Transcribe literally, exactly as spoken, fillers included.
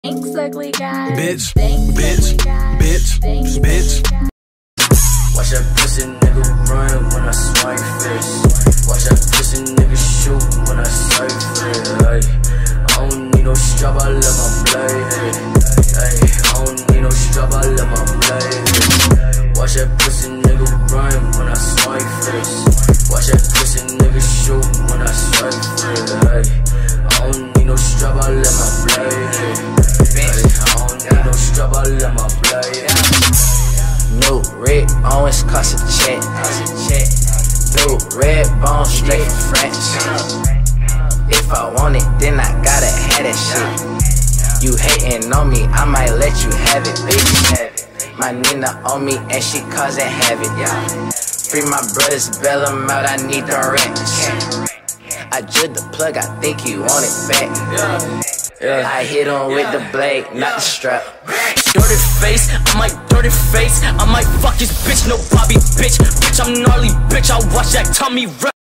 Thanks, ugly guy. Bitch, Thanks, bitch, bitch, Thanks, bitch. Watch that pussy nigga run when I swipe first. Watch that pussy nigga shoot when I swipe first. Ay, I don't need no strap, I let my blade hit. Ay, I don't need no strap, I let my blade hit. Watch that pussy nigga run when I swipe first. Watch that pussy nigga shoot when I swipe first. Ay, I don't need no strap, I let my blade hit. Ay, I don't need no strap, I let my blade hit. New red bones cost a check. New red bone straight from France. If I want it, then I gotta have that shit. You hating on me, I might let you have it, baby. My Nina on me and she causing havoc. Free my brothers, bail them out, I need the rent. I drew the plug, I think he want it back. I hit him with the blade, not the strap. Dirty face, I might dirty face, I might fuck his bitch, no Bobby bitch. Bitch, I'm gnarly bitch, I watch that tummy rap.